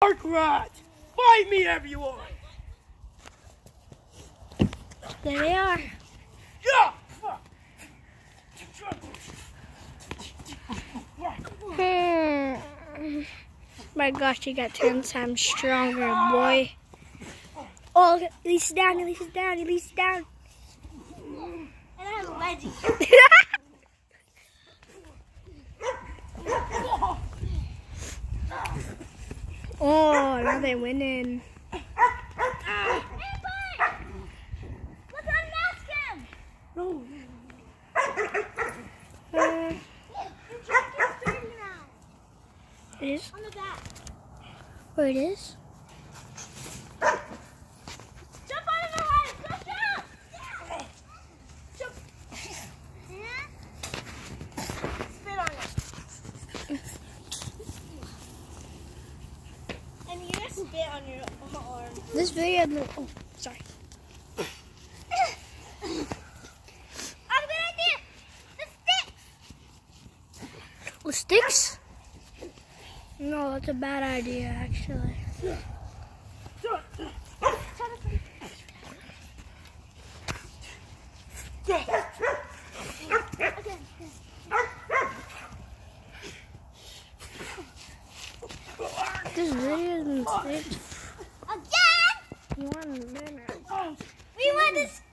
park rats! Find me, everyone! There they are. Yeah! My gosh, you got 10 times stronger, boy. Oh, Elise's down, Elise's down, Elise's down. And I have a wedgie. Oh, now they're winning. Hey, Bart! Let's unmask him! Uh, Your jack is dirty now. it is? On the back. Where it is? Jump out of the house! Go jump! Jump! Yeah? Spit on it. And you're gonna spit on your arm. This video, oh, sorry. I'm gonna do the sticks! With sticks? No, that's a bad idea, actually. This video has been saved Again! 1 minute. We want to